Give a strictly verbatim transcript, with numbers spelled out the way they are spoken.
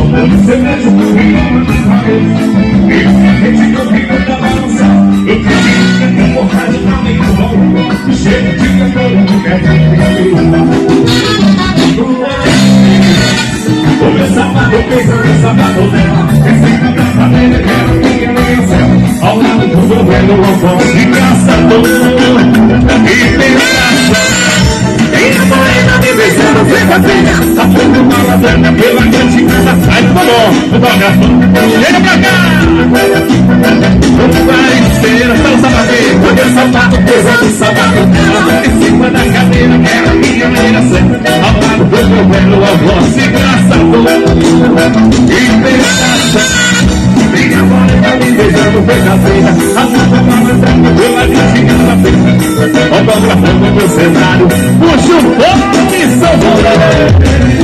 Você mesmo comigo na cabeça. E repete comigo da balança. Eu acredito que tem vontade pra mim no bom. Chega de cantor, não quer vou ver sapato, pensando em sapato dela. Receita da família, quero minha missão. Ao lado do governo, não posso de caçador e pensação. E a morena me beijando, fica feia. Tá pondo uma lasanha pela cantina. Sai do bom, fotografando. Chega pra cá. Vamos vai ser tão sapateiro. Olha o sapato, pesando o sapato dela. Em cima da cadeira, quero minha miração. Ao lado do governo, eu posso de caçador e pensação. Minha morena me beijando, fica feia. A puta uma lasanha pela cantina da feira. Fotografando no cenário. Puxa o fogo e São Paulo.